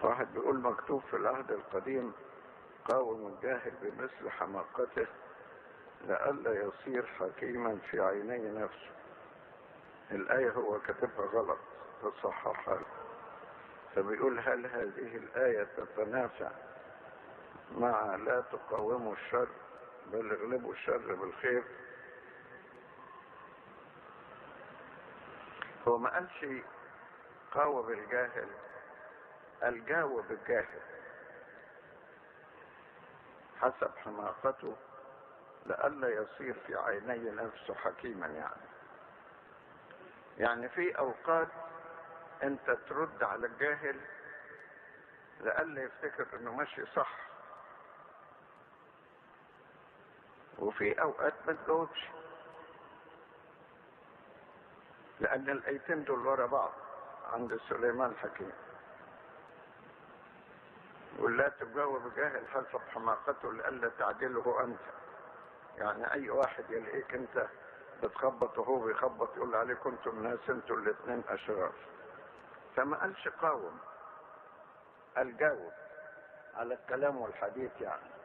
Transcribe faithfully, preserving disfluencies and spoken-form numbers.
واحد بيقول مكتوب في العهد القديم قاوم الجاهل بمثل حماقته لئلا يصير حكيما في عيني نفسه. الآية هو كاتبها غلط، تصححها. فبيقول هل هذه الآية تتنافع مع لا تقاوموا الشر بل اغلبوا الشر بالخير؟ هو ما قالش قاوم الجاهل، قال جاوب الجاهل حسب حماقته لئلا يصير في عيني نفسه حكيما. يعني يعني في اوقات انت ترد على الجاهل لئلا يفتكر انه ماشي صح، وفي اوقات ما تجاوبش، لان الايتين دول ورا بعض عند سليمان الحكيم. ولا تجاوب الجاهل حسب حماقته لئلا تعدله انت. يعني اي واحد يلاقيك انت بتخبط وهو بيخبط يقول عليك انتم ناس انتوا الاثنين اشرار. فما قالش قاوم، قال جاوب على الكلام والحديث يعني.